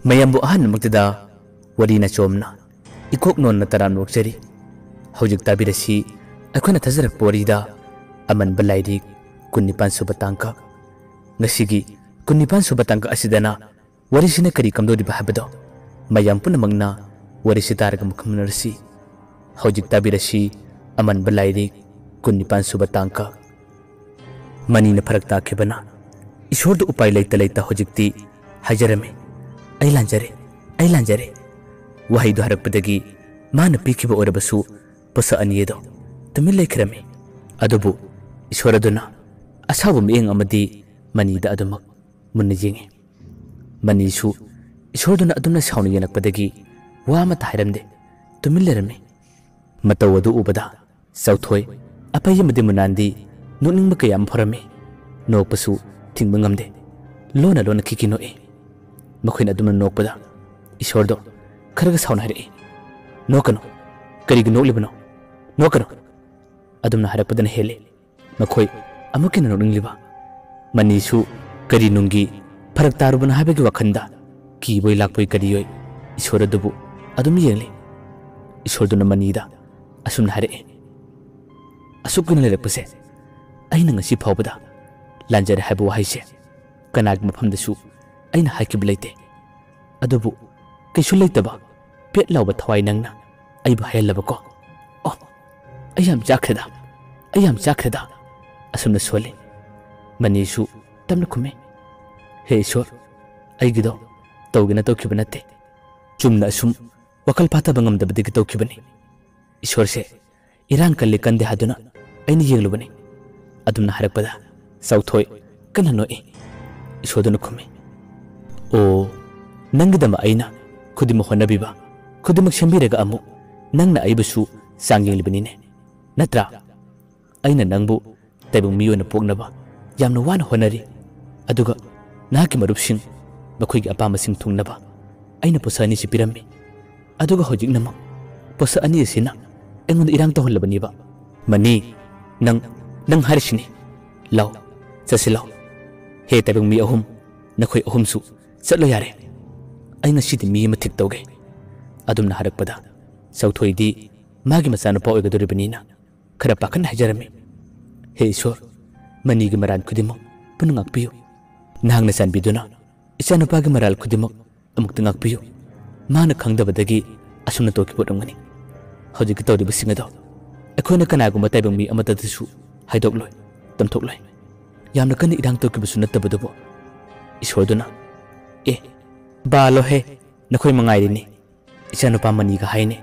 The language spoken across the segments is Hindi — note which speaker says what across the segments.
Speaker 1: mayambu ahan magtada warina chomna ikok non na taran nokjari hojik tabirasi akhona thajarak porida Amanba Lairik kunnipan subatangka ngasigi kunnipan subatangka asidana warisina kari kamdori bahabado mayam punamangna warisi targa mukhamnarsi hojik tabirasi Amanba Lairik kunnipan subatangka manina farak takhibana ishordu upai leita hojikti hajarame ai lanjare wahaidu harakpadagi mana pikiba orabasu pasa aniyedo tumil lekrame adubu ishoraduna asabu meeng amadi manida adumak munna yengi manisu ishorduna aduna saunu yenakpadagi wama tairamde tumil lerame matawadu ubada sauthoi apai amadi munandi nuningba kayam phorame nokpasu thingba ngamde lona kikino e makhoi aduna nokpada ishordo kharaga sauna hare nokano kariga noklibano nokano adumna harapadana hele makhoi amukina noningliba manisu kari nungi farak tarubana habegi wakhanda ki boy lakpoi kariyoi ishoradabu adum yengle ishorduna manida asumna hare asukuna lerakpase aina ngasi phawbada lanjare haibu haise kanag mafamdasu aina haikib leite adubu kaisu leitaba pet lawba thawai nangna aiba hayalaba ko oh ayam chakreda asumna sole manisu tamna khume he ishor aigido tawgina tawkibanatte chumna asum wakal pata bangam dabdigi tawkibani ishor se iran kalli kande haduna aina yenglubani adumna harakpada sauthoi kana noe ishoduna khume o nangdama aina khudima honabiba khudimak shambiraga amu nangna aibasu sangyelibani natra aina nangbu taibung miyona poknaba yamna wana honari aduga nahaki marupsing bakhoigi apamasing thungnaba aina posani si pirammi aduga hojik nama posa ani sina engon irang tohlabaniba mani nang harishini law chasilaw he taibung mi ahum nakhoi ahumsu chatlo yare aina sidi mi ma thik tawge adumna harakpada sauthoidi magi masana pa oigadoribanina khara pakhan hajarame he ishor manigi maran khudimo punungak piyo nahangna sanbiduna isana pagi maral khudimo amuktangak piyo mana khangdabadagi asumna toki potongani hojik tawdi basingado akhona kanaguma taibang mi amatadasu haidokloi tamthokloi yamna kan irang toki basunatabadubo ishorduna e balo he nakhoi mangairi ni isana pa maniga haine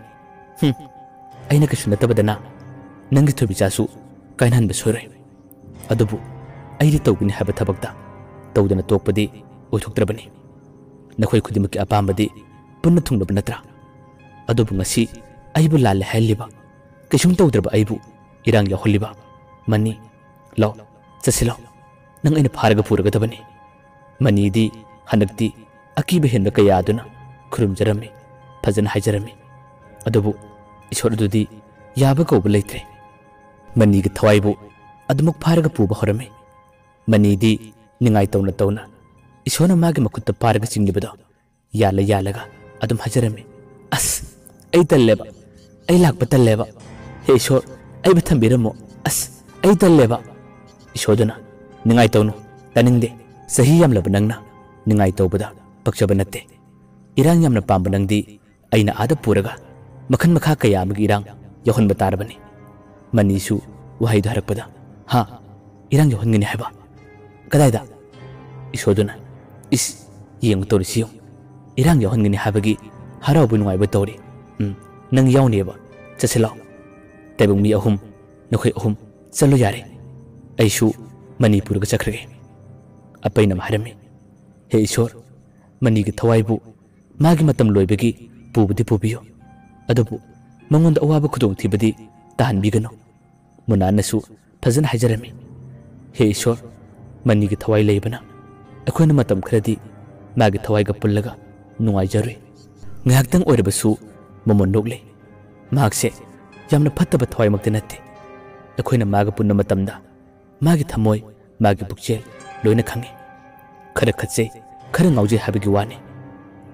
Speaker 1: aina kasunatabadana nangi thobi chasu kainhan basore adubu airi tawgini haba thabakta tawdana tokpadi oithoktrabani nakhoi khudimaki apambadi punna thungnaba natra adubu ngasi aibu lalle haliba kishum tawdraba aibu irang yaholliba mani law chasilo nang aina pharaga puraga tabani mani di hanakti akiba henna kayaduna khurum jarame fajana hajarame adubu ishordudi yaba ko bulaitre mani gi thawaibu adumuk pharaga puba horame mani di ningai tawna ishona magi makutta pharaga chinglibado yalaga adum hajarame as ai talleba ai lakpa talleba he ishor ai bathambiramo as ai talleba ishoduna ningai tawnu taningde sahi yamlaba nangna ningai tawbada pakchaba natte irang yamna pamba nangdi aina ada puraga makhan makha kaya amagi irang yahon batarabani manisu wahai dharakpada ha irang yahon ngini haba kadaida ishoduna is yeng torisiyo irang yahon ngini habagi harau bu nungai batori nang yawneba chasilo taibung mi ahum nakhoi ahum chalo yare aisu manipur ga chakrege apaina maharami he ishor mani gi thawaibu magi matam loibagi pubudi pubiyo adubu mangonda awaba khudong thibadi tahan bigano munanasu fazan hajarami he ishor mani gi thawai leibana akhona matam khradi magi thawai ga pullaga nungai jarui ngaktang oirabasu momon nokle magse yamna phattaba thawai makte natte akhona maga punna matamda magi thamoi magi bukchel loina khange khara khatse khara ngauje habigi wani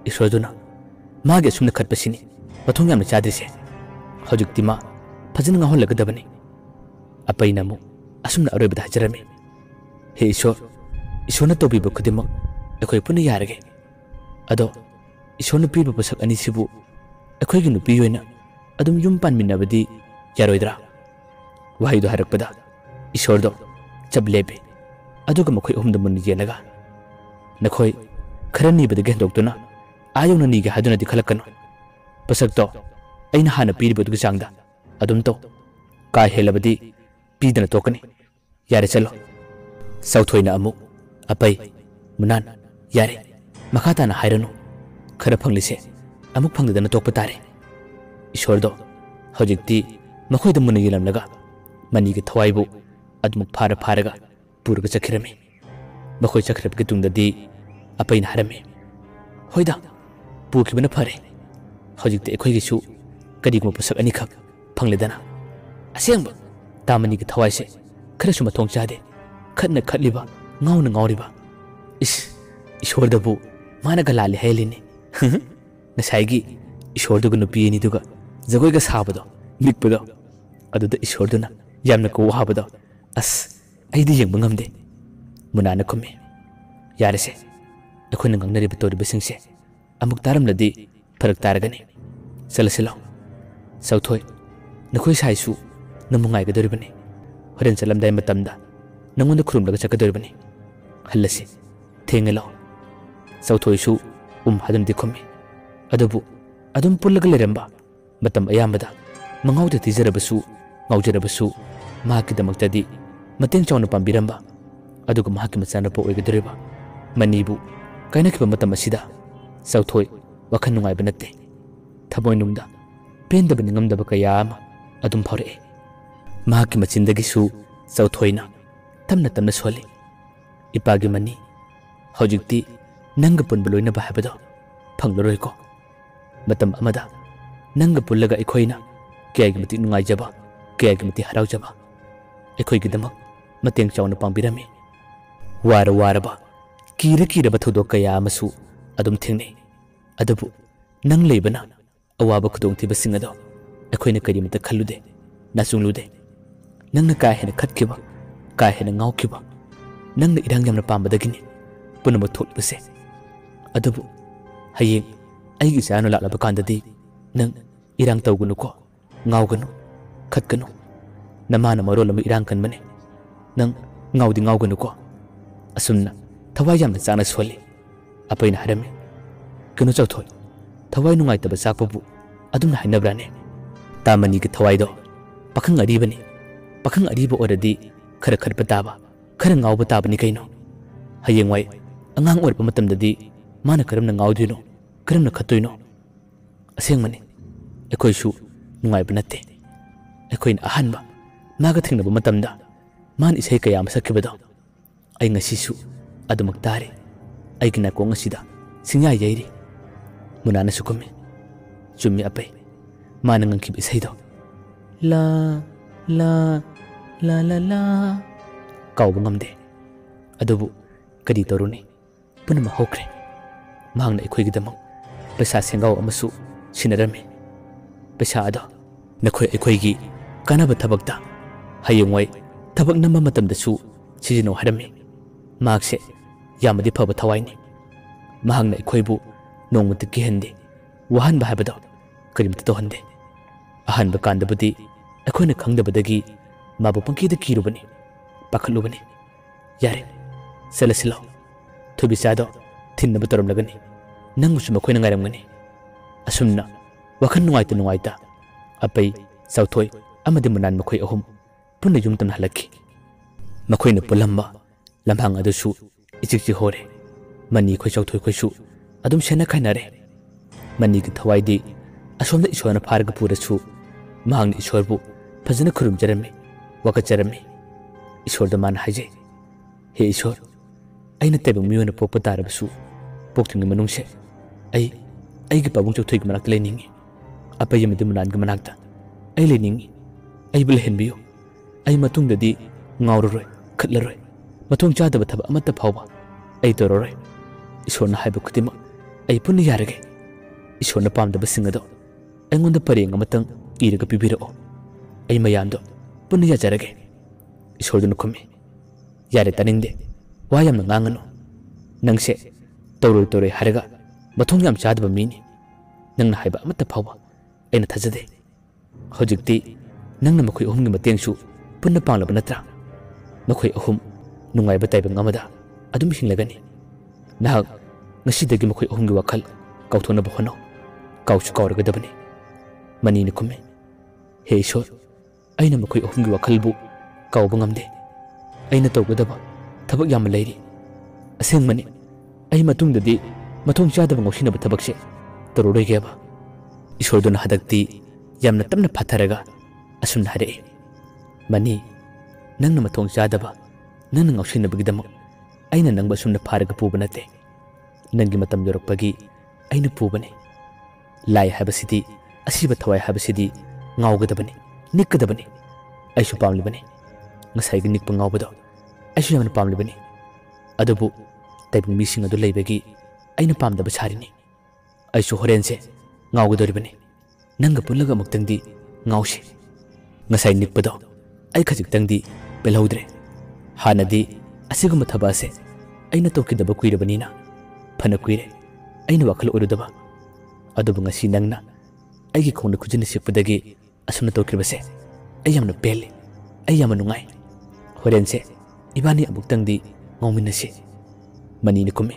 Speaker 1: ꯏꯁꯣꯔꯗꯨꯅ ꯃꯥꯒꯤ ꯑꯁꯨꯝꯅ ꯈꯠꯄꯁꯤꯅꯤ ꯃꯊꯣꯡ ꯌꯥꯝꯅ ꯆꯥꯗ꯭ꯔꯤꯁꯦ ꯍꯧꯖꯤꯛꯇꯤ ꯃꯥ ꯐꯖꯅ ꯉꯥꯎꯍꯜꯂꯒꯗꯕꯅꯤ ꯑꯄꯩꯅ ꯑꯃꯨꯛ ꯑꯁꯨꯝꯅ ꯑꯔꯣꯏꯕꯗ ꯍꯥꯏꯖꯔꯝꯃꯤ ꯍꯦ ꯏꯁꯣꯔꯅ ꯇꯧꯕꯤꯕ ꯈꯨꯗꯤꯡꯃꯛ ꯑꯩꯈꯣꯏ ꯄꯨꯟꯅ ꯌꯥꯔꯒꯦ ꯑꯗꯣ ꯏꯁꯣꯔꯅ ꯄꯤꯕ ꯄꯣꯠꯁꯛ ꯑꯅꯤꯁꯤꯕꯨ ꯑꯩꯈꯣꯏꯒꯤ ꯅꯨꯄꯤ ꯑꯣꯏꯅ ꯑꯗꯨꯝ ꯌꯨꯝ ꯄꯥꯟꯃꯤꯟꯅꯕꯗꯤ ꯌꯥꯔꯣꯏꯗ꯭ꯔꯥ ꯋꯥꯍꯩꯗꯣ ꯍꯥꯏꯔꯛꯄꯗ ꯏꯁꯣꯔꯗꯣ ꯆꯞ ꯂꯦꯞꯄꯤ ꯑꯗꯨꯒ ꯃꯈꯣꯏ ꯑꯍꯨꯝꯗ ꯃꯨꯟꯅ ꯌꯦꯡꯂꯒ ꯅꯈꯣꯏ ꯈꯔ ꯅꯤꯕꯗꯒꯤ ꯍꯦꯟꯗꯣꯛꯇꯨꯅ ꯌꯧꯅ ꯅꯤꯒꯦ ꯍꯥꯏꯗꯨꯅꯗꯤ ꯈꯜꯂꯛꯀꯅꯨ ꯄꯣꯠꯁꯛꯇꯣ ꯑꯩꯅ ꯍꯥꯟꯅ ꯄꯤꯔꯤꯕꯗꯨꯒꯤ ꯆꯥꯡꯗ ꯑꯗꯨꯝ ꯇꯧ ꯀꯥ ꯍꯦꯜꯂꯕꯗꯤ ꯄꯤꯗꯅ ꯇꯣꯛꯀꯅꯤ ꯌꯥꯔꯦ ꯆꯠꯂꯣ ꯆꯥꯎꯊꯣꯏꯅ ꯑꯃꯨꯛ ꯑꯄꯩ ꯃꯨꯅꯥꯟ ꯌꯥꯔꯦ ꯃꯈꯥ ꯇꯥꯅ ꯍꯥꯏꯔꯅꯨ ꯈꯔ ꯐꯪꯂꯤꯁꯦ ꯑꯃꯨꯛ ꯐꯪꯗꯗꯅ ꯇꯣꯛꯄ ꯇꯥꯔꯦ ꯏꯁꯣꯔꯗꯣ ꯍꯧꯖꯤꯛꯇꯤ ꯃꯈꯣꯏꯗ ꯃꯨꯟꯅ ꯌꯦꯡꯂꯝꯂꯒ ꯃꯅꯤꯒꯤ ꯊꯋꯥꯏꯕꯨ ꯑꯗꯨꯃꯛ ꯐꯥꯔꯒ ꯄꯨꯔꯒ ꯆꯠꯈꯤꯔꯝꯃꯤ ꯃꯈꯣꯏ ꯆꯠꯈ꯭ꯔꯕꯒꯤ ꯇꯨꯡꯗꯗꯤ ꯑꯄꯩꯅ ꯍꯥꯏꯔꯝꯃꯤ ꯍꯣꯏꯗ ꯄꯨꯈꯤꯕꯅ ꯐꯔꯦ ꯍꯧꯖꯤꯛꯇꯤ ꯑꯩꯈꯣꯏꯒꯤꯁꯨ ꯀꯔꯤꯒꯨꯝꯕ ꯄꯣꯠꯁꯛ ꯑꯅꯤꯈꯛ ꯐꯪꯂꯦꯗꯅ ꯑꯁꯦꯡꯕ ꯇꯥꯃꯅꯤꯒꯤ ꯊꯋꯥꯏꯁꯦ ꯈꯔꯁꯨ ꯃꯊꯣꯡ ꯆꯥꯗꯦ ꯈꯠꯅ ꯈꯠꯂꯤꯕ ꯉꯥꯎꯅ ꯉꯥꯎꯔꯤꯕ ꯏꯁꯣꯔꯗꯕꯨ ꯃꯥꯅꯒ ꯂꯥꯜꯂꯤ ꯍꯥꯏꯂꯤꯅꯤ ꯉꯁꯥꯏꯒꯤ ꯏꯁꯣꯔꯗꯨꯒ ꯅꯨꯄꯤ ꯑꯅꯤꯗꯨꯒ ꯖꯒꯣꯏꯒ ꯁꯥꯕꯗꯣ ꯅꯤꯛꯄꯗꯣ ꯑꯗꯨꯗ ꯏꯁꯣꯔꯗꯨꯅ ꯌꯥꯝꯅ ꯋꯥꯕꯗꯣ ꯑꯩꯗꯤ ꯌꯦꯡꯕ ꯉꯝꯗꯦ ꯃꯨꯅꯥꯅ ꯈꯨꯝꯃꯤ ꯌꯥꯔꯦꯁꯦ ꯑꯩꯈꯣꯏꯅ ꯉꯥꯡꯅꯔꯤꯕ ꯇꯧꯔꯤꯕꯁꯤꯡꯁꯦ ꯑꯃꯨꯛ ꯇꯥꯔꯝꯂꯗꯤ ꯐꯔꯛ ꯇꯥꯔꯒꯅꯤ ꯆꯠꯂꯁꯤ ꯂꯥꯎ ꯆꯥꯎꯊꯣꯏ ꯅꯈꯣꯏ ꯁꯥꯏꯁꯨ ꯅꯪꯕꯨ ꯉꯥꯏꯒꯗꯧꯔꯤꯕꯅꯤ ꯍꯣꯔꯦꯟ ꯆꯠꯂꯝꯗꯥꯏ ꯃꯇꯝꯗ ꯅꯪꯉꯣꯟꯗ ꯈꯨꯔꯨꯝꯂꯒ ꯆꯠꯀꯗꯧꯔꯤꯕꯅꯤ ꯍꯜꯂꯁꯤ ꯊꯦꯡꯉꯦ ꯂꯥꯎ ꯆꯥꯎꯊꯣꯏꯁꯨ ꯍꯥꯗꯨꯅꯗꯤ ꯈꯨꯝꯃꯤ ꯑꯗꯨꯕꯨ ꯑꯗꯨꯝ ꯄꯨꯜꯂꯒ ꯂꯩꯔꯝꯕ ꯃꯇꯝ ꯑꯌꯥꯝꯕꯗ ꯃꯉꯥꯎꯗ ꯊꯤꯖꯔꯕꯁꯨ ꯉꯥꯎꯖꯔꯕꯁꯨ ꯃꯍꯥꯛꯀꯤꯗꯃꯛꯇꯗꯤ ꯃꯇꯦꯡ ꯆꯥꯎꯅ ꯄꯥꯡꯕꯤꯔꯝꯕ ꯑꯗꯨꯒ ꯃꯍꯥꯛꯀꯤ ꯃꯆꯥꯅꯨꯄꯥ ꯑꯣꯏꯒꯗꯧꯔꯤꯕ ꯃꯅꯤꯕꯨ ꯀꯥꯏꯅꯈꯤꯕ ꯃꯇꯝ ꯑꯁꯤꯗ ꯆꯥꯎꯊꯣꯏ ꯋꯥꯈꯜ ꯅꯨꯡꯉꯥꯏꯕ ꯅꯠꯇꯦ ꯊꯃꯣꯏꯅꯨꯡꯗ ꯄꯦꯟꯗꯕ ꯅꯤꯡꯉꯝꯗꯕ ꯀꯌꯥ ꯑꯃ ꯑꯗꯨꯝ ꯐꯥꯎꯔꯛꯏ ꯃꯍꯥꯛꯀꯤ ꯃꯆꯤꯟꯗꯒꯤꯁꯨ ꯆꯥꯎꯊꯣꯏꯅ ꯇꯞꯅ ꯇꯞꯅ ꯁꯣꯜꯂꯤ ꯏꯄꯥꯒꯤ ꯃꯅꯤ ꯍꯧꯖꯤꯛꯇꯤ ꯅꯪꯒ ꯄꯨꯟꯕ ꯂꯣꯏꯅꯕ ꯍꯥꯏꯕꯗꯣ ꯐꯪꯂꯔꯣꯏꯀꯣ ꯃꯇꯝ ꯑꯃꯗ ꯅꯪꯒ ꯄꯨꯜꯂꯒ ꯑꯩꯈꯣꯏꯅ ꯀꯌꯥꯒꯤ ꯃꯇꯤꯛ ꯅꯨꯡꯉꯥꯏꯖꯕ ꯀꯌꯥꯒꯤ ꯃꯇꯤꯛ ꯍꯔꯥꯎꯖꯕ ꯑꯩꯈꯣꯏꯒꯤꯗꯃꯛ ꯃꯇꯦꯡ ꯆꯥꯎꯅ ꯄꯥꯡꯕꯤꯔꯝꯃꯤ ꯋꯥꯔꯕ ꯀꯤꯔꯕ ꯊꯧꯗꯣꯛ ꯀꯌꯥ ꯑꯃꯁꯨ ꯑꯗꯨꯝ ꯊꯦꯡꯅꯩ ꯑꯗꯨꯕꯨ ꯅꯪ ꯂꯩꯕꯅ ꯑꯋꯥꯕ ꯈꯨꯗꯣꯡꯊꯤꯕꯁꯤꯡ ꯑꯗꯣ ꯑꯩꯈꯣꯏꯅ ꯀꯔꯤꯃꯇ ꯈꯜꯂꯨꯗꯦ ꯅꯥꯆꯨꯡꯂꯨꯗꯦ ꯅꯪꯅ ꯀꯥ ꯍꯦꯟꯅ ꯈꯠꯈꯤꯕ ꯀꯥ ꯍꯦꯟꯅ ꯉꯥꯎꯈꯤꯕ ꯅꯪꯅ ꯏꯔꯥꯡ ꯌꯥꯝꯅ ꯄꯥꯝꯕꯗꯒꯤꯅꯤ ꯄꯨꯝꯅꯃꯛ ꯊꯣꯛꯂꯤꯕꯁꯦ ꯑꯗꯨꯕꯨ ꯍꯌꯦꯡ ꯑꯩꯒꯤ ꯏꯆꯥꯅ ꯂꯥꯛꯂꯕ ꯀꯥꯟꯗꯗꯤ ꯅꯪ ꯏꯔꯥꯡ ꯇꯧꯒꯅꯨꯀꯣ ꯉꯥꯎꯒꯅꯨ ꯈꯠꯀꯅꯨ ꯅꯃꯥꯅ ꯃꯔꯣꯜ ꯑꯃ ꯏꯔꯥꯡ ꯀꯟꯕꯅꯤ ꯅꯪ ꯉꯥꯎꯗꯤ ꯉꯥꯎꯒꯅꯨꯀꯣ ꯑꯁꯨꯝꯅ ꯊꯋꯥꯏ ꯌꯥꯝꯅ ꯆꯥꯛꯅ ꯁꯣꯜꯂꯤ ꯑꯄꯩꯅ ꯍꯥꯏꯔꯝꯃꯤ ꯀꯩꯅꯣ ꯆꯥꯎꯊꯣꯏ ꯊꯋꯥꯏ ꯅꯨꯡꯉꯥꯏꯇꯕ ꯆꯥꯛꯄꯕꯨ ꯑꯗꯨꯝꯅ ꯍꯥꯏꯅꯕ꯭ꯔꯥꯅꯦ ꯇꯥꯃꯅꯤꯒꯤ ꯊꯋꯥꯏꯗꯣ ꯄꯥꯈꯪ ꯑꯔꯤꯕꯅꯤ ꯄꯥꯈꯪ ꯑꯔꯤꯕ ꯑꯣꯏꯔꯗꯤꯈꯔ ꯈꯠꯄ ꯇꯥꯕ खर गाव ताबनी कहीं हयेंवाई अंगांग ओरप मतमददी माना करमना गावदुइनो करमना खत्तुइनो असेंगमनी अखोइसु नुंगाइब नत्ते अखोइन अहानबा मागा थेंगनब मतमदा मान इसै कया अमा सखिबदो अई ngasisu अदुमक तारे अईगी नाकोंग असिदा सिंया यैरी मुनाना सुकुमे चुम्मी अपै माना ngangखिब इसैदो ला ला ला ला ला काउब ngamde अदुबु कदी तरुनी पुनम होख्रे मांगना अखोइगिदमक पैसा सेंगाव अमसु सिनरमे पैसा अदो नखोइ अखोइगी कानब थबकता हयेंवाई थबक नम्मा मतमदसु सिजिनो हरमे मागसे यामदि फब थवाइनी मांगना अखोइबु नोंगमत किहंदे वहान बाहबदो करिमत तोहंदे अहान बकांदबदी अखोइना खंगदबदगी माबु पंकीद किरुबनी पाखलुबनी यारे सेलसिलो थुबिसादो थिन्नब तरमलगनी नंगुसु मखोइना ngaramgani असुमना वखन नुवाइता अपै साउथोय अमदि मुनान मखोइ अहुम पुन्ना युमतम हलखि मखोइना पुलम्बा लम्हांग अदुसु इचिकचि होरे मनी खोइ साउथोय खोइसु अदुम सेना खाइनारे मनी की थवाइदी असोमदा ईश्वरना फारग पुरसु मांग ईश्वरबु फजना खुरुमजरमे वकचरमे ईश्वरदा मान हाइजे हे ईश्वर अइना तेबं मियोना पोकप तारबसु पोक्तिंग मनुंगसे अईगी पाबुंग चौथोइगी मनाक्ता लेनिंगी अपै यमदि मुनानगी मनाक्ता अई लेनिंगी अईबु लेहनबियो अई मतुंगददी ngauroroi खटलरoi मथोंग चादब थब अमत्ता फावबा अई तोररoi ईश्वरना हाइब खुदिमक ai punna yarage isona pamdaba singado aingonda pareng amatang iraga pibirao ai mayamdo punna yajarage isorduna khumi yare taningde wa yamna ngangano nangse tawroi haraga mathong yam chadaba mini nangna haiba amata phawa aina thajade hojikti nangna makhoi ohumgi matengsu punna panglaba natra makhoi ohum nungaiba taiba ngamada adum hinglagani nahak ngasidagi makhoi ohumgi wakhal kauthonaba hono kauchu kauragadabani manini kumme he ishor aina makhoi ohumgi wakhalbu kauba ngamde aina tawgadaba thabak yam leiri asengmani ai matungdadi mathong chadaba ngausinaba thabakse tororegeba isorduna hadakti yamna tamna phatharaga asumna hare mani nangna mathong chadaba nangna ngausinabagidama aina nangba sumna pharaga puba nate nangi matam yorakpagi aina pubani lai habasidi asiba thawai habasidi ngaugadabani nikkadabani aisu pamlibani ngasai nikpa ngaubado aisu yamna pamlibani adubu taibung mising adu leibagi aina pamdaba sarini aisu horense ngaugadoribani nanga pullaga muktangdi ngausi ngasai nikpado ai khajiktangdi belhaudre hanadi asiguma thabase aina tokidaba kuirabanina phana kuire aina wakhal urudaba adubu ngasi nangna aigi khongna khujina sikpadagi asumna tokiribase ayamna pele ayamna nungai horense ibani abuktangdi ngauminasi manini kume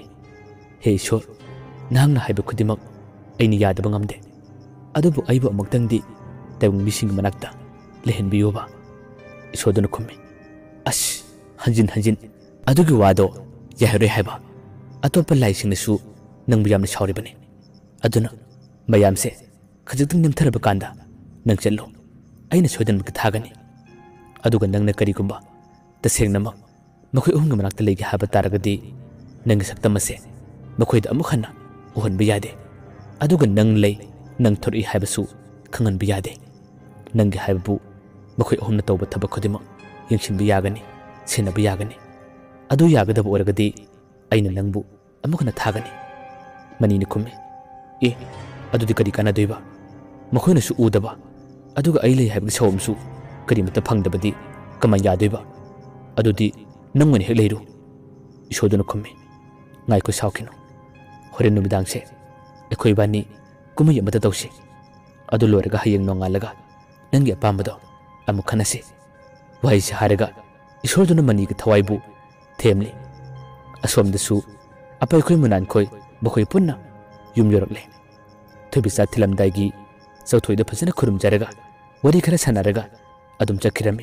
Speaker 1: he ishor nangna haiba khudimak aini yadaba ngamde adubu aibu amuktangdi taibung mising manakta lehenbiyoba isoduna kume as hanjin adugi wado yahre haiba atopa laisingnasu nangbu yamna sauribani aduna mayamse khajiktung nimtharaba kanda nang challo aina sodanba thagani aduga nangna karigumba tasengnama makhoi ohumga manakta legi haba taragadi nang saktamase makhoida amukhanna uhonba yade aduga nang lei nang thori haibasu khanganba yade nangi haibabu makhoi ohumna tawba thabak khodima yengsinba yagani senaba yagani adu yagadaba oragadi aina nangbu amukhana thagani manini kumme e adudi kari kana doiba makhoina su udaba aduga ai lei haibgi sawmsu kari mata phangdabadi kaman yadoiba adudi nangwani hek leiru isoduna kumme ngai ko saukino horen numidangse ekhoi bani kumai amata tawsi adu loraga hayeng nongalaga nangi apamado amukhanase waisi haraga isorduna maniga thawaibu themli asomdasu apai khoi munan khoi bakhoi punna yum yorakle thobisa thilamdaigi sauthoida phasana khurum jaraga wari khara sanaraga adum chakhirami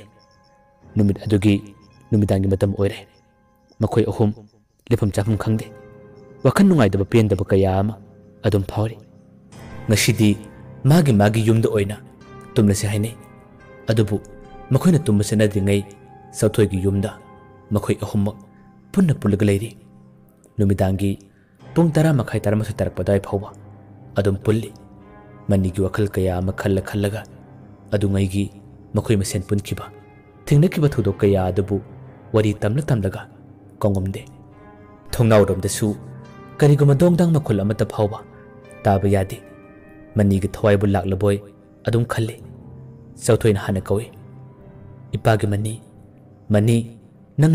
Speaker 1: numit adugi numidangi matam oire makhoi ahum lefam chafum khangde wakhan nungai daba pen daba kaya ama adum phawri ngasidi magi yumda oina tumnase haine adubu makhoina tummasana dingai sauthoigi yumda makhoi ahum punna pulaga leiri numidangi pung 10:30 tarakpadai phawba adum pulli manigi wakhal kaya ama khallaga adungaigi makhoi masen punkiba thingnakiba thudo kaya adabu wari tamlaga kongomde thongnauramdasu kariguma dongdang makhul amata phawba taba yade manigi thawaibu laklaboi adum khalle sauthoina hana kawi ipagi mani nang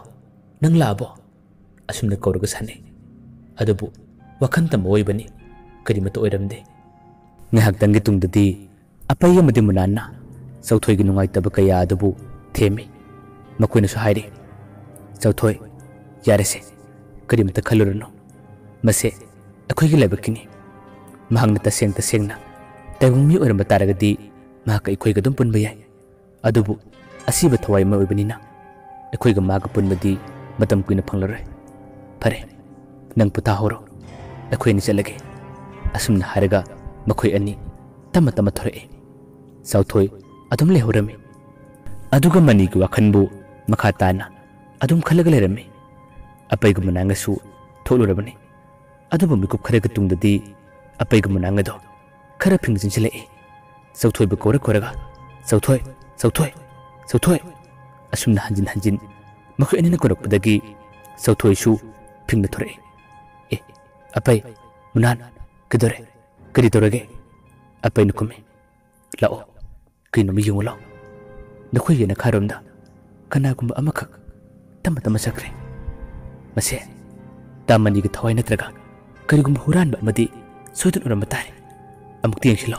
Speaker 1: laabo asumna kauraga sane adubu wakhantam oibani karimata oiramde ngahaktangi tungdadi apai amadi munanna sauthoigi nungaitaba kaya adubu themi makoina su hairi sauthoi yarese karimata khalurano mase akhoigi labakini mahangna tasengna taigungmi oiramba taragadi mahaka ikhoiga dum punba yai adubu asiba thawai ma oibanina akhoiga maga punbadi matam kuina phanglaroi phare nang puta horo akhoini chalage asumna haraga makhoi ani tama thore sauthoi adum lehorami aduga manigi wakhanbu makhatana adum khalaga lerami apaigu manangasu tholurabani adubu mikup kharaga tungdadi apaigu manangado khara phingjin chile sauthoi bu koraga sauthoi asumna hanjin makhoi ani na korakpadagi sauthoi su phingna thore apai Munan, kedore, keditorage. Apa ini kumi? Lao, kini mi yung lao. Nakoi yana karom da, kana kumba amakak, tama sakre. Masih, taman ini thawai natraga, kari kumba huran ba madi, sudut orang matari. Amuk tiang silo.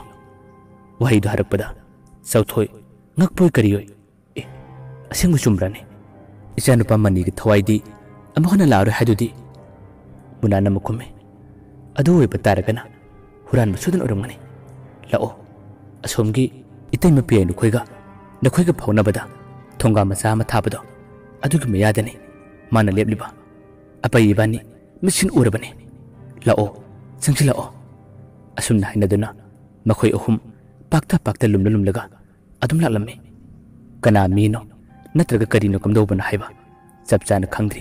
Speaker 1: Wahai itu harap pada, sauthoi, ngakpoi karioi. Asing musumrane. Isan rupa mani ke thawai di, amakana laure hadu di. Munana mukume. Adu we batara kana, huran ba sudut orang mani. Lao, asomgi, itai mapiai nukoiga, nakoiga pauna bada, thonga masa mathabado. Adu ke mayadane, mana lep liba. Apa ibani, mesin urabane. Lao, sangsi lao. Asum na hinaduna, makoi ohum, pakta lum laga, adum laklame. Kana mino, natraga karino kamdo bana haiba, sabchana khangdri.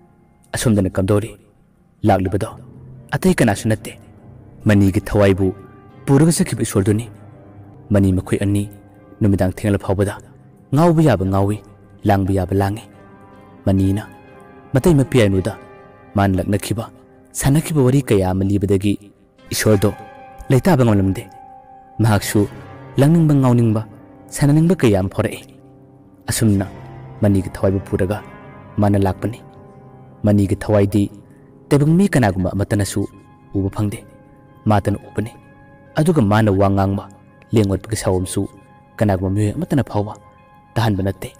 Speaker 1: Asum dana kamdori, laklibado, atai kana sunate, mani ki thawai bu, puraga sakib isorduni. Mani makoi ani, numidang thengala phawbada, ngaw ba ngawi, lang ba langi. Mani na, matai mapiai nuda, man lakna khiba, sana khiba wari kaya malibadagi, isordo, laita bang malamde. Mahaksu, langning bang ngawning ba, sananing ba kaya ampore. Asumna, mani ki thawai bu puraga, mana lakpani. Mani ki thawai di, tebang mi kanagumba matanasu, uba phangde, matan upani. Aduga mana wangang ba, lengot pagkasawamsu, kanagumba miyo matana phawba, tahan ba natte.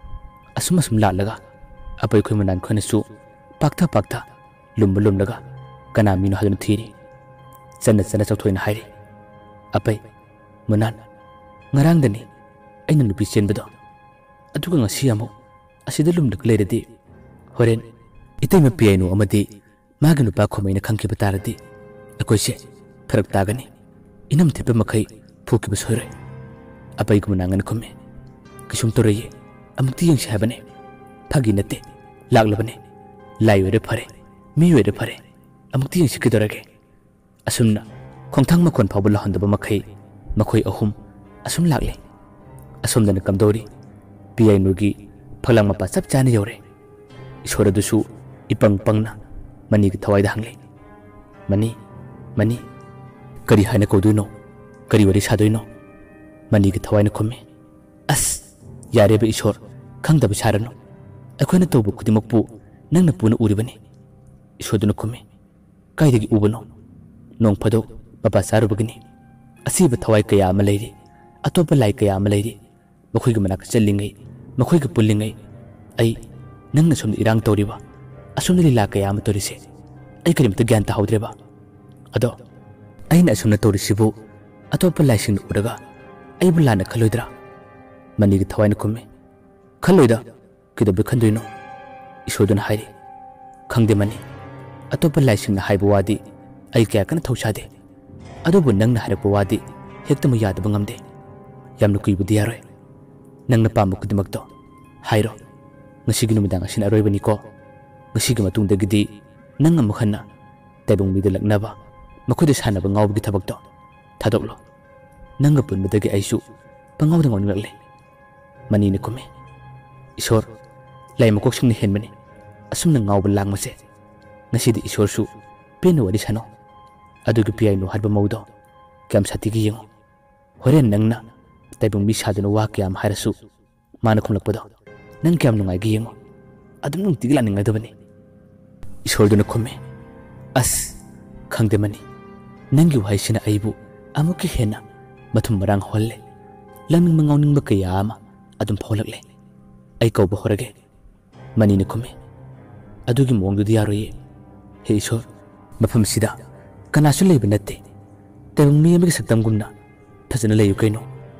Speaker 1: Asum lalaga, apay ko'y manan ko nasu, pakta, lum laga, kanamino hadun thiri. Sana sautoy na hari. Apay, manan, ngarang dani, ay nanupisen ba do? Aduga nga siya mo, asida lumdaklay di. Horen, itay mapiyay no amadi, magano pa ko may nakangki batara di. Ako'y siya, karagtagani. Inam tipa makay, puki ba soyre. Apay kumanangan ko me. Kisum toraye, amagtiyang siya ba ne? Pagi nate, lagla ba ne? Layo de pare, miyo de pare, amagtiyang siya kidorage. Asum na, kung tang makon pa bulahan da ba makay, makoy ahum, asum lagle. Asum na nakamdori, piyay nugi, paglang mapasap dyan yore. Isora dusu, ipang na, mani thawai da hangle. Mani, kari hai na koduno, kari wari sadoy no, mani thawai na kome. As, yare ba isor, kang da bisara no. Ako na tobo kudimokpu, nang napuna uri ba ni? Isor do na kome, kay dagi uba no. Nong pado, babasaro bagani. Asiba thawai kaya malayri, atopa lai kaya malayri. Makoy manak salingay, makoy pulingay. Ay, nang nasum irang toriba, asum nila kaya matorise. Ay kalimta gyan tahawdre ba? Ado, ay na asum na torisibu, atopa lai sing uraga. Ay bula na kaloydra. Manigi thawai na kume. Kaloyda, kidabi kandoy no. Isodo na hayri. Kangde mani, atopa lai sing na hayba wadi. Ay kaya ka na tawsade. Adobo nang naharap wadi, hekta mo yada bangamde. Yam na kuibu diyaroy. Nang napamok ko dimagto. Hayro, ngasigi numidang asin aroy ba niko? Ngasigi matung dagidi, nang amukhan na. Taibong midalak na ba? Makudas hana ba ngaw bagi tabagto? Tadoklo. Nang ngapun madagi aysu, pangaw na ngaw ngalali. Manini ko me. Isor, lay makok sung nihen mani. Asum na ngaw ba lang mase. Ngasidi isor su, pino wadi sano. Adugi piyay no hadba maudo, kayam satigi yung. Horen nang na, taibong misado na wa kayam harasu, mana kumlakpado, nang kayam nung ay giyong. Adum nung tigilan ng adaba ni. Isoldo na kume. As, kang demani, nang yuhay siya na aibu, amo kihena, matumbarang hole. Laming mangaw ning makayama, adum paulakle. Ay kau ba horage? Mani na kume. Adugi moong do diyaroye. Hey isor, mapamsida. Kanaso lay banate, tabang miya magsagtam gumna, pasana layo kayo no.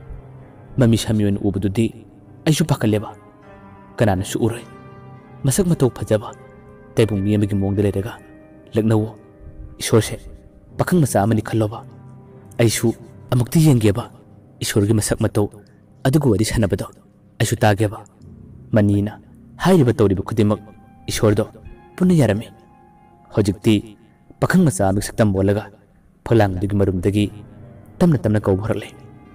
Speaker 1: Mamisami yun ubado di, ay supakaleba. Kanana su uroy, masag mataw pajaba, tabang miya magimong daladaga, lagnawo, isorse, pakang masama ni kaloba. Ay su, amagti yang geba, isorgi masak mataw, adugo adi sana ba daw, ay su tagaba. Manina, hay riba taw riba kudimak, isordo, punayarami. Hojikti, pakang masa magsaktam bolaga, palang digi marumdagi, tamna kau bharale.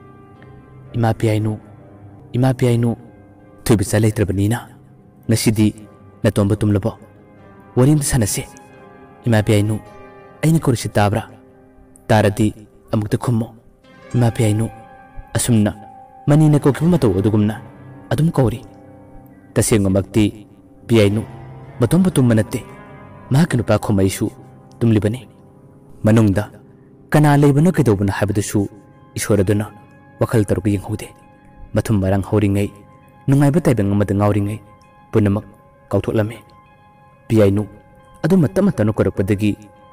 Speaker 1: Ima piyay no, tuy bisa lay trabanina, nasidi, natomba tumlabo, warin sana se. Ima piyay no, ay nakurisi tabra, तारदी अमुक्त खुम्मो इमा पियाइनु असुमना मनीना कोखिबा मतौ अदुगुमना अदुम कौरी तसेंगमक्ति पियाइनु मतोम तुम नत्ते माके नुपा खोमैसु तुमलिबने मनुंगदा कना लेबनो केदौबना हाबदसु ईश्वरदुना वखल तरुक यंगहुदे मथुम मरंग हौरिङै नुंगाइबा ताइबेंग अमद ngauरिङै पुनमक काउथोलमे पियाइनु अदु मत्तम तनु करपदगी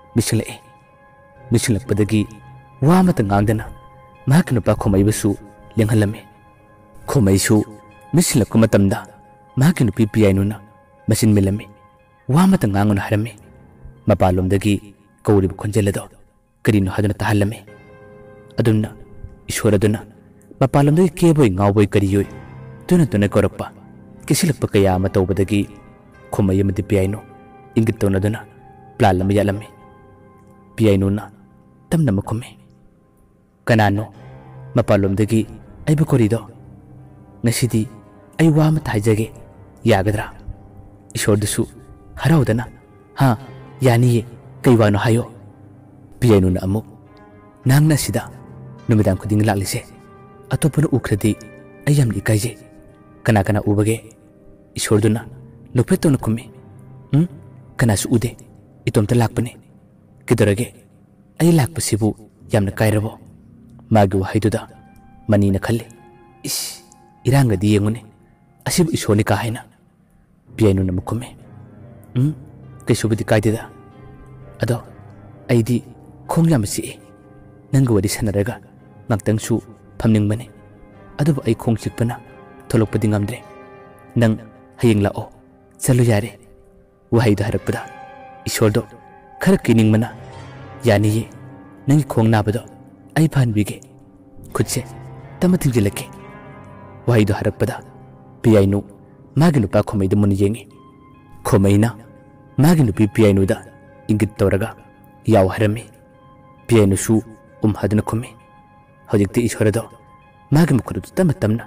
Speaker 1: मिसिलपदगी वा मत ngang माके नुपा खोमैबसु लेंहलमे खोमैसु मिसिलक मतमदा माके नुपी पियाइनुना मसिन मिलमे वा मत ngangun harame मपालोमदगी कौरिब खोंजेलदो करिनो हादुना ताहलमे अदुना ईश्वरदुना मपालोमदगी केबोय ngawboy करियोय तुना करपा किसिलप कया मतौबदगी खोमयमदि पियाइनो इंगित तौनदुना प्लान लम यालमे पियाइनुना तमना मखुमे कनानो मपालोमदगी अइब कोरिदो ngasiदी अइ वा मत हाइजगे यागद्रा ईश्वरदसु हराउदना हा यानिये कैवानो हायो पियाइनुना अमु नांगना सिदा नुमिदां खुदिंग लालिसे अतोपनो उखरदी अयम इकाइजे कना कना उबगे ईश्वरदुना नुफेतोन खुमे कनासु उदे इतोमता लाकपने किदरगे अइ लाकपसिबु यामना काइरबो मागी वहाइदुदा मनीना खल्ले इस इरांगदी येंगुने असिबु ईश्वरनि का हाइना पियाइनुना मुखुमे कैसुबुदि काइदेदा अदो अइदी खोंग याम सिए नंग वरि सनरगा ngaktangsु famningbane adubu ai khong chikpana tholokpadi ngamdre nang hayeng lao chalu yare wahai da harakpada ishordo khar kining mana yani ye nang khong na bado ai phan bige khutse tamathing jilake wahai da harakpada piyainu magi nupa khomai da mun yengi khomaina magi nupi piyainu da ingit toraga yaw harame piyainu su hadna khome हजिक्ति ईश्वरदो मागे मखुरदु तमतमना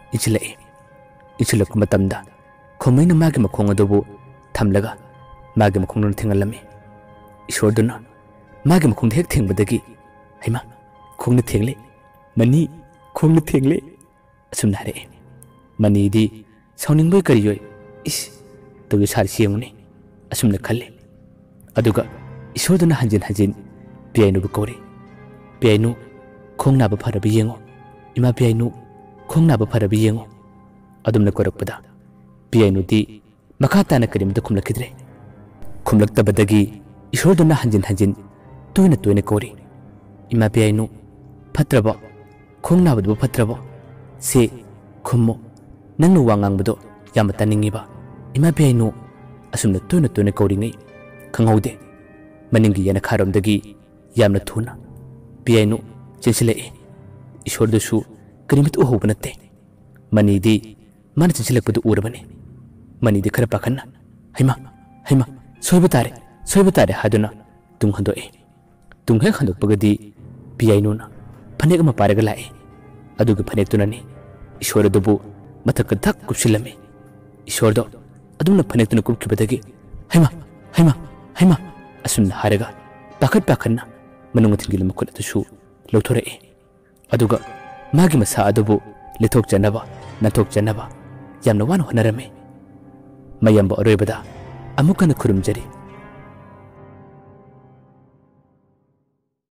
Speaker 1: इचलक मतमदा खोमैना मागे मखोंग अदुबु थमलगा मागे मखोंगन थेंगलमे ईश्वरदुना मागे मखोंग हेक थेंगबदगी हैमा खोंग थेंगले मनी खोंग थेंगले असुमना रे मनीदी साउनिंगबय करियोय इस तोय सारसियंगने असुमना खल्ले अदुगा ईश्वरदुना हंजिन पियाइनुबु कौरे पियाइनु खोंग नाबा फरबि येंगो इमा पियाइनु खोंग नाबा फरबि येंगो अदुमना कोरकपदा पियाइनुदी मखाताना करिमदा खुमलखिद्रे खुमलक्तबदगी ईश्वरदुना हंजिन तोयना कोरी इमा पियाइनु फत्रबो खोंग नाबदबो फत्रबो से खुम्मो नंगनु वांगांगबदो यामा तानिंगिबा इमा पियाइनु असुमना तोयना कोरिङै खंगौदे मनिंगी याना खारमदगी यामना थुना पियाइनु चिंचले ईश्वरदसु करिमत उहोब नते मनीदी मन चिंचलकपदु उरबने मनीदी खर पाखन्ना हैमा सोइब तारे हादुना तुंग हंदोए तुंग हे खंदोपगदी पियाइनुना फनेक अमा पारगा लाए अदुगे फनेकतुनानी ईश्वरदबु मथक धक कुपसिलमे ईश्वरदो अदुमना फनेकतुना कुपखिबदगी हैमा असुमना हारगा पाखन्ना मनुंग थिंगिल मखुलतसु लौथोरे अदुगा मागी मसा अदुबु लेथोक जनबा नथोक जनबा यामना वान होनरमे मयंबो अरोइबदा अमुकन खुरुमजरी